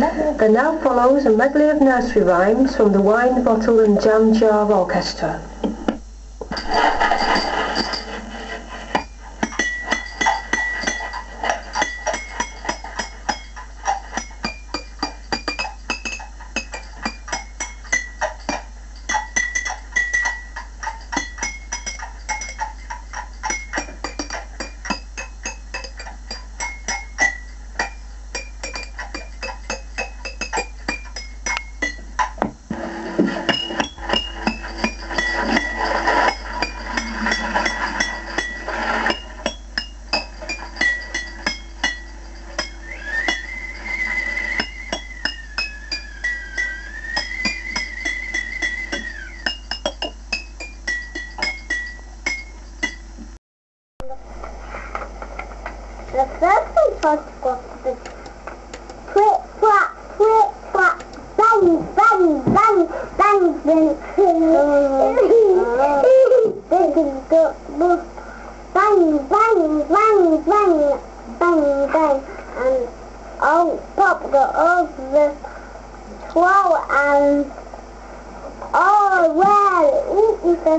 And now follows a medley of nursery rhymes from the Wine Bottle and Jam Jar Orchestra. The first one was the twit, twat, bang, bang, bang, bang, bang. This is the bang, bang, bang, bang, bang, bang. And I'll pop over the twat and oh well, he says,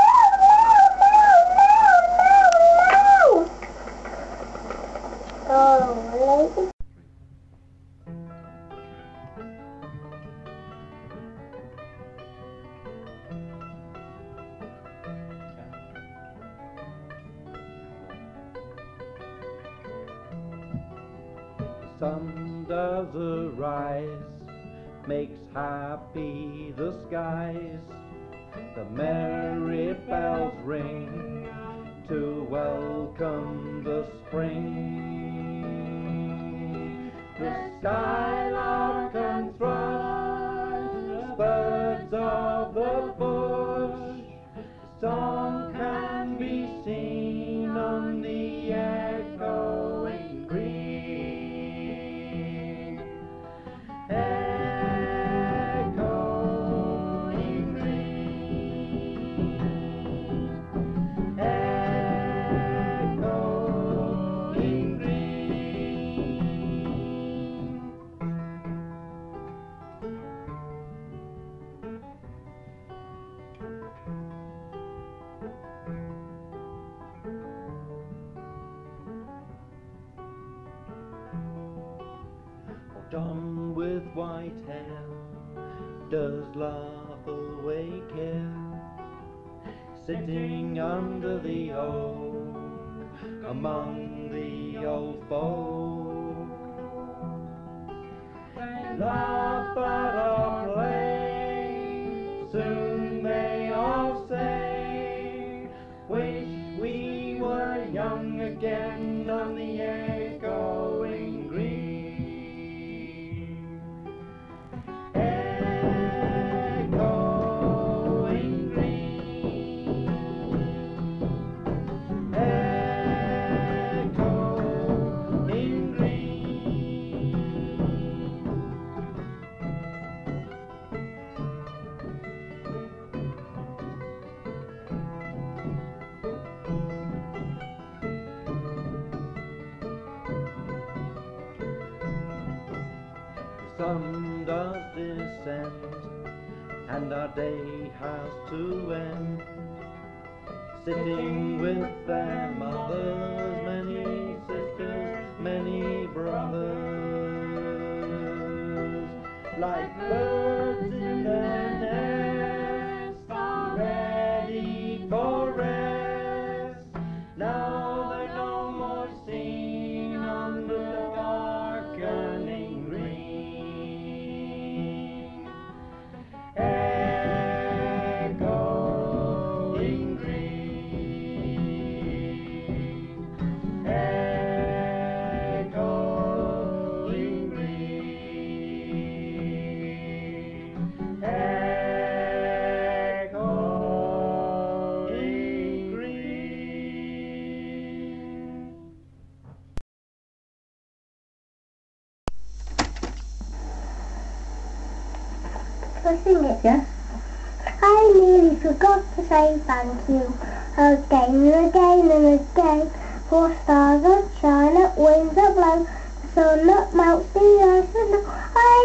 sun does arise, makes happy the skies. The merry bells ring to welcome the spring. The skylark and thrush, birds of the bush, the song can be seen on the echoing green. Echoing green. Echoing green. John with white hair does laugh away care, sitting under the oak among the old folk. They laugh at our play, soon they all say, wish we were young again on the echoing green. The sun does descend, and our day has to end. Sitting with their mothers, many sisters, many brothers, like birds in their nest, ready for rest. Now they're no more seen on the darkening green. Echoing green. Echoing green. Echoing green. I'll sing it. Yeah? I nearly forgot to say thank you again and again and again for stars that shine, at winds that blow, the sun that melts the earth, and I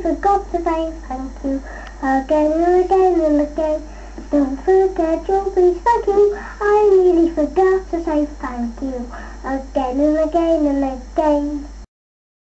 forgot to say thank you again and again and again. Don't forget your please thank you. I nearly forgot to say thank you again and again and again.